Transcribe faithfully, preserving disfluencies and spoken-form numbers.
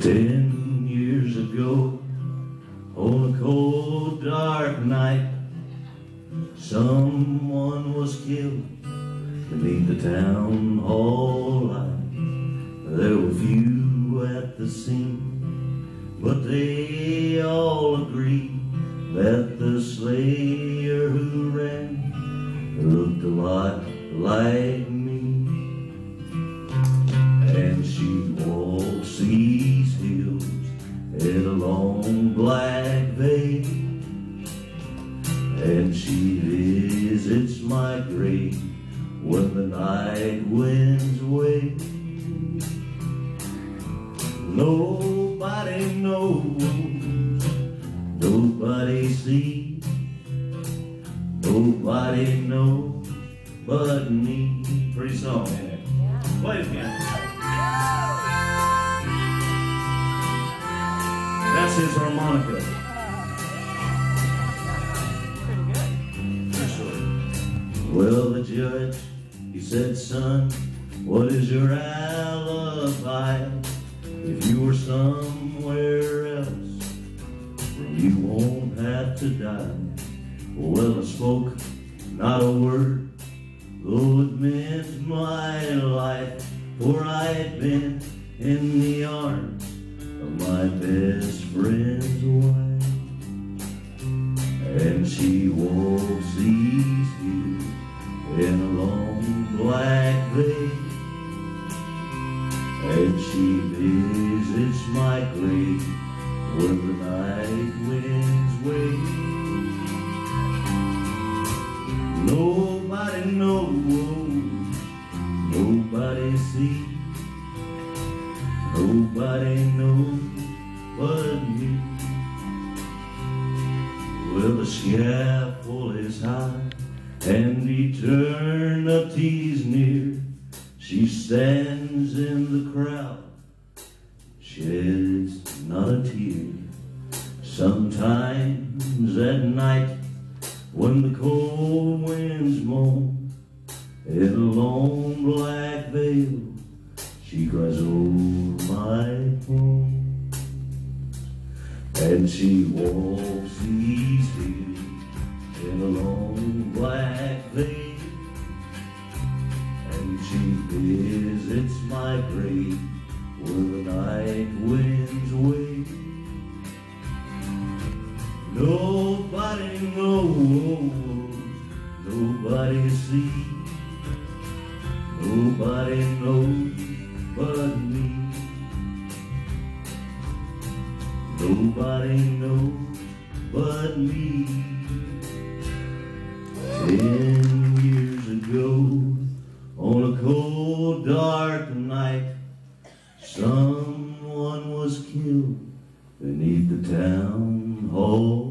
Ten years ago, on a cold, dark night, someone was killed beneath the town hall light. There were few at the scene, but they all agreed that the slayer who ran looked a lot like me. And she walks these hills in a long black veil, and she visits my grave when the night winds wail. Nobody knows, nobody sees, nobody knows but me. Pretty song, ain't it? Play it again. That's his harmonica. Pretty good. Well, the judge, he said, son, what is your alibi? If you were somewhere else, you won't have to die. Well, I spoke not a word, though it meant my life, for I had been in the arms of my best friend's wife. And she walks these hills in a long black veil, and she visits my grave where the night winds wail. Nobody knows, nobody sees, nobody knows but me. Well, the scaffold is high and eternity's near. She stands in the crowd, sheds not a tear. Sometimes at night, when the cold winds moan, in a long black veil, she cries over my home. And she walks these hills in a long black veil, and she visits my grave where the night winds wail. Nobody knows, nobody sees, nobody knows but me. Nobody knows but me. Ten years ago, on a cold, dark night, someone was killed beneath the town hall